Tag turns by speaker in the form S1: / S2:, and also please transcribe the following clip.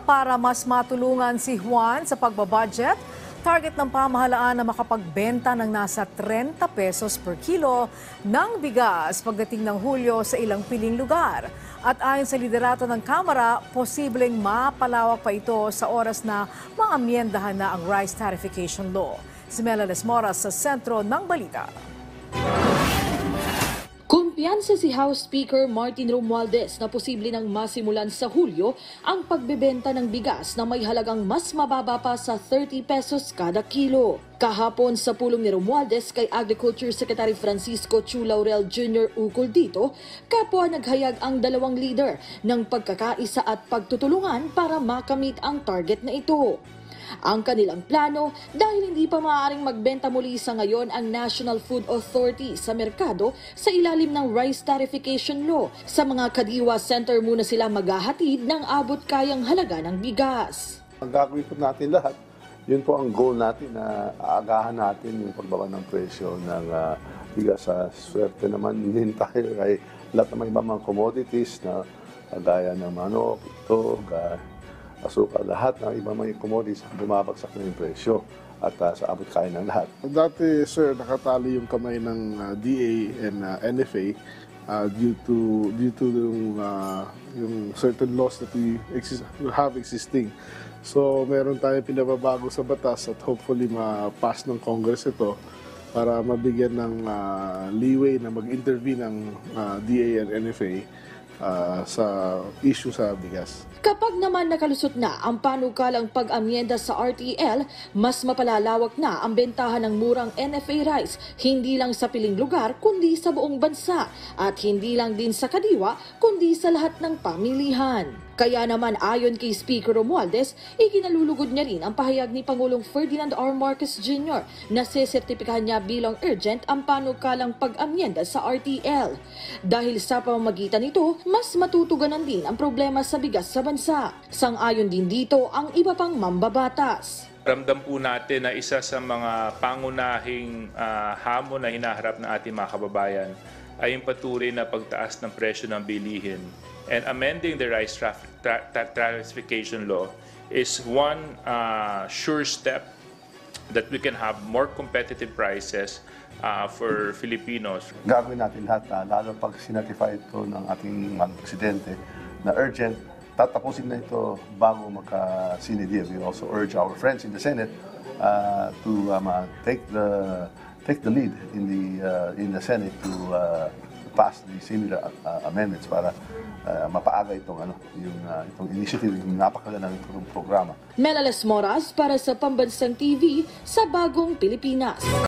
S1: Para mas matulungan si Juan sa pagbabudget, target ng pamahalaan na makapagbenta ng nasa 30 pesos per kilo ng bigas pagdating ng Hulyo sa ilang piling lugar. At ayon sa liderato ng Kamara, posibleng mapalawak pa ito sa oras na maamyendahan na ang rice tarification law. Si Mela Lesmoras sa sentro ng balita.
S2: Kumpiyansa si House Speaker Martin Romualdez na posible nang masimulan sa Hulyo ang pagbebenta ng bigas na may halagang mas mababa pa sa 30 pesos kada kilo. Kahapon sa pulong ni Romualdez kay Agriculture Secretary Francisco Chu Laurel Jr. ukol dito, kapwa naghayag ang dalawang leader ng pagkakaisa at pagtutulungan para makamit ang target na ito. Ang kanilang plano dahil hindi pa maaaring magbenta muli sa ngayon ang National Food Authority sa merkado sa ilalim ng Rice Tarification Law. Sa mga kadiwa center muna sila maghahatid ng abot kayang halaga ng bigas.
S3: Ang gagawin po natin lahat, yun po ang goal natin na aagahan natin yung pagbaba ng presyo ng bigas. Sa swerte naman din tayo kay lahat ng ibang mga commodities na gaya ng manok, itog, asukal, lahat ng ibang mga commodities bumabagsak na yung presyo at sa abot kaya ng lahat.
S4: Dati, sir, nakatali yung kamay ng DA and NFA due to yung certain laws that we have existing. So, meron tayong pinababago sa batas at hopefully ma-pass ng Congress ito para mabigyan ng leeway na mag-intervene ng DA and NFA sa issue sa bigas.
S2: Kapag naman nakalusot na ang panukalang pag-amyenda sa RTL, mas mapalalawak na ang bentahan ng murang NFA rice, hindi lang sa piling lugar kundi sa buong bansa at hindi lang din sa kadiwa kundi sa lahat ng pamilihan. Kaya naman ayon kay Speaker Romualdez, ikinalulugod niya rin ang pahayag ni Pangulong Ferdinand R. Marcos Jr. na sesertipikahan niya bilang urgent ang panukalang pag-amyenda sa RTL. Dahil sa pamamagitan nito, mas matutuganan din ang problema sa bigas sa bansa. Sang-ayon din dito ang iba pang mambabatas.
S5: Ramdam po natin na isa sa mga pangunahing hamon na hinaharap ng ating mga kababayan ay yung patuloy na pagtaas ng presyo ng bilihin. And amending the rice tarification law is one sure step that we can have more competitive prices for Filipinos.
S3: Gagawin natin lahat, lalo pag sinotify ito ng ating presidente na urgent, tatapusin na ito bago magka-sinidir. We also urge our friends in the Senate to take the lead in the Senate to pass the similar amendments para mapaaga itong initiative, yung napakagandang programa.
S2: Mela Lesmoras para sa Pambansang TV sa Bagong Pilipinas.